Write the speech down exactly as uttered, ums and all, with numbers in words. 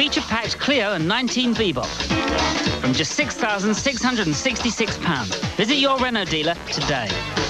feature-packed Clio and nineteen Be-Bop from just six thousand six hundred and sixty-six pounds. Visit your Renault dealer today.